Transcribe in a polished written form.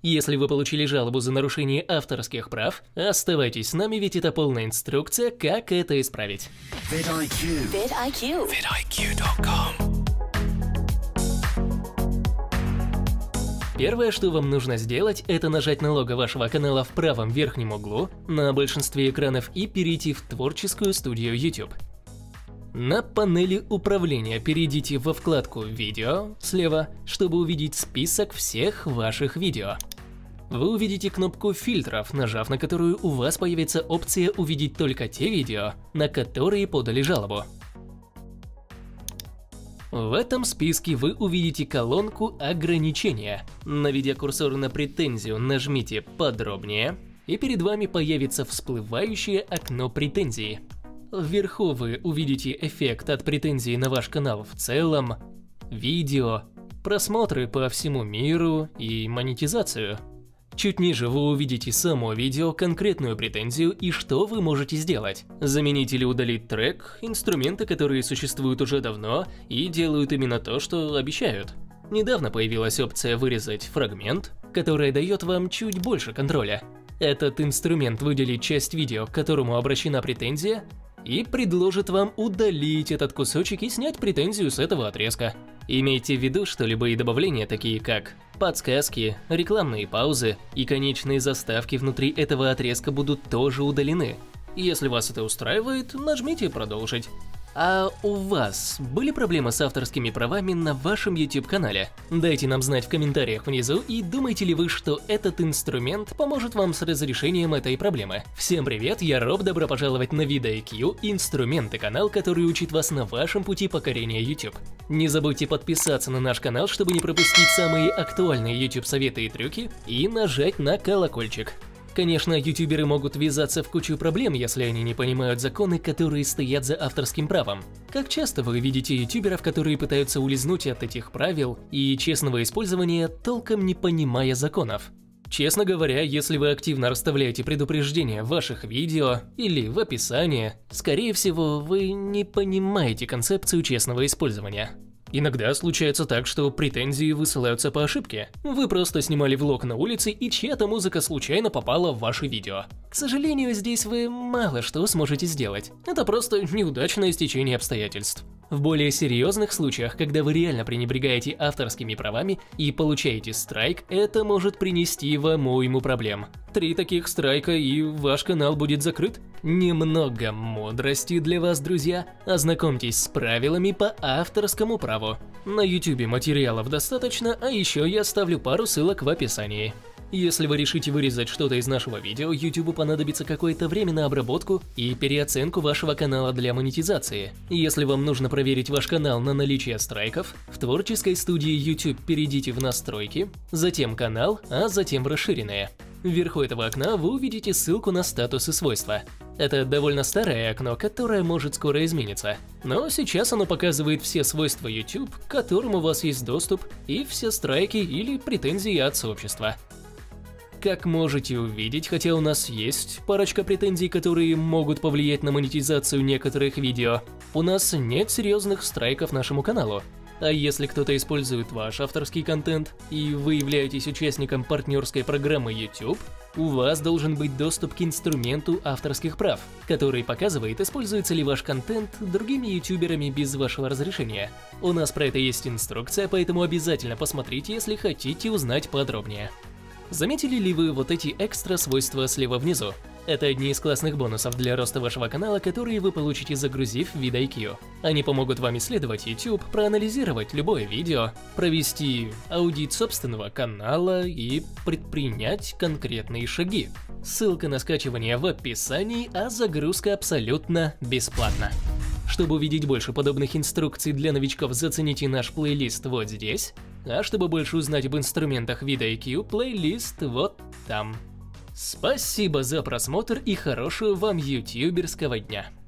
Если вы получили жалобу за нарушение авторских прав, оставайтесь с нами, ведь это полная инструкция, как это исправить. vidIQ. vidIQ.com. Первое, что вам нужно сделать, это нажать на лого вашего канала в правом верхнем углу на большинстве экранов и перейти в творческую студию YouTube. На панели управления перейдите во вкладку «Видео» слева, чтобы увидеть список всех ваших видео. Вы увидите кнопку фильтров, нажав на которую у вас появится опция увидеть только те видео, на которые подали жалобу. В этом списке вы увидите колонку «Ограничения». Наведя курсор на претензию, нажмите «Подробнее», и перед вами появится всплывающее окно претензии. Вверху вы увидите эффект от претензии на ваш канал в целом, видео, просмотры по всему миру и монетизацию. Чуть ниже вы увидите само видео, конкретную претензию и что вы можете сделать. Заменить или удалить трек, инструменты, которые существуют уже давно и делают именно то, что обещают. Недавно появилась опция «Вырезать фрагмент», которая дает вам чуть больше контроля. Этот инструмент выделит часть видео, к которому обращена претензия, и предложит вам удалить этот кусочек и снять претензию с этого отрезка. Имейте в виду, что любые добавления, такие как подсказки, рекламные паузы и конечные заставки внутри этого отрезка, будут тоже удалены. Если вас это устраивает, нажмите «Продолжить». А у вас были проблемы с авторскими правами на вашем YouTube-канале? Дайте нам знать в комментариях внизу, и думаете ли вы, что этот инструмент поможет вам с разрешением этой проблемы? Всем привет, я Роб, добро пожаловать на vidIQ, инструменты, канал, который учит вас на вашем пути покорения YouTube. Не забудьте подписаться на наш канал, чтобы не пропустить самые актуальные YouTube советы и трюки, и нажать на колокольчик. Конечно, ютуберы могут ввязаться в кучу проблем, если они не понимают законы, которые стоят за авторским правом. Как часто вы видите ютуберов, которые пытаются улизнуть от этих правил и честного использования, толком не понимая законов? Честно говоря, если вы активно расставляете предупреждения в ваших видео или в описании, скорее всего, вы не понимаете концепцию честного использования. Иногда случается так, что претензии высылаются по ошибке. Вы просто снимали влог на улице, и чья-то музыка случайно попала в ваше видео. К сожалению, здесь вы мало что сможете сделать. Это просто неудачное стечение обстоятельств. В более серьезных случаях, когда вы реально пренебрегаете авторскими правами и получаете страйк, это может принести вам уйму проблем. 3 таких страйка, и ваш канал будет закрыт. Немного мудрости для вас, друзья. Ознакомьтесь с правилами по авторскому праву. На YouTube материалов достаточно, а еще я оставлю пару ссылок в описании. Если вы решите вырезать что-то из нашего видео, YouTube понадобится какое-то время на обработку и переоценку вашего канала для монетизации. Если вам нужно проверить ваш канал на наличие страйков, в творческой студии YouTube перейдите в настройки, затем канал, а затем в расширенные. Вверху этого окна вы увидите ссылку на статус и свойства. Это довольно старое окно, которое может скоро измениться. Но сейчас оно показывает все свойства YouTube, к которым у вас есть доступ, и все страйки или претензии от сообщества. Как можете увидеть, хотя у нас есть парочка претензий, которые могут повлиять на монетизацию некоторых видео, у нас нет серьезных страйков нашему каналу. А если кто-то использует ваш авторский контент, и вы являетесь участником партнерской программы YouTube, у вас должен быть доступ к инструменту авторских прав, который показывает, используется ли ваш контент другими ютуберами без вашего разрешения. У нас про это есть инструкция, поэтому обязательно посмотрите, если хотите узнать подробнее. Заметили ли вы вот эти экстра свойства слева внизу? Это одни из классных бонусов для роста вашего канала, которые вы получите, загрузив vidIQ. Они помогут вам исследовать YouTube, проанализировать любое видео, провести аудит собственного канала и предпринять конкретные шаги. Ссылка на скачивание в описании, а загрузка абсолютно бесплатна. Чтобы увидеть больше подобных инструкций для новичков, зацените наш плейлист вот здесь. А чтобы больше узнать об инструментах vidIQ, плейлист вот там. Спасибо за просмотр и хорошего вам ютуберского дня!